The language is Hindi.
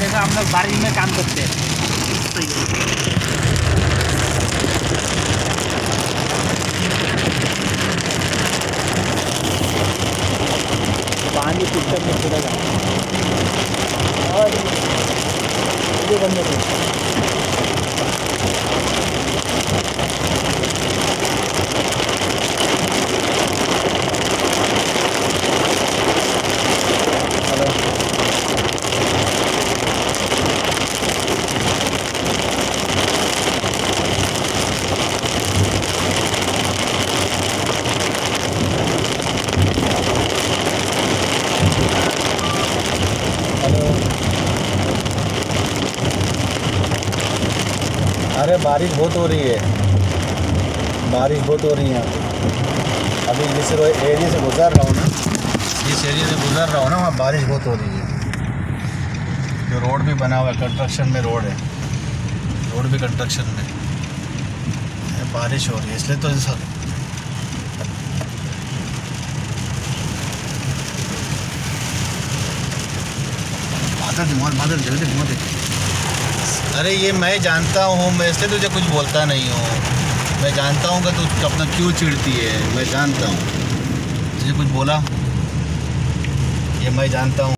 हमेशा हम लोग बारिश में काम करते हैं। पानी पिक्चर में चला जाए और ये बंद कर अरे बारिश बहुत हो रही है, बारिश बहुत हो रही है। अभी जिस एरिया से गुजर रहा हूँ ना, जिस एरिया से गुजर रहा हूँ ना, वहाँ बारिश बहुत हो रही है। जो रोड भी बना हुआ है, कंस्ट्रक्शन में रोड है, रोड भी कंस्ट्रक्शन में बारिश हो रही है, इसलिए तो बादल जल्दी घुमा। अरे ये मैं जानता हूँ, मैं इसलिए तुझे कुछ बोलता नहीं हूँ। मैं जानता हूँ कि तू अपना क्यों चिढ़ती है, मैं जानता हूँ। तुझे कुछ बोला ये मैं जानता हूँ।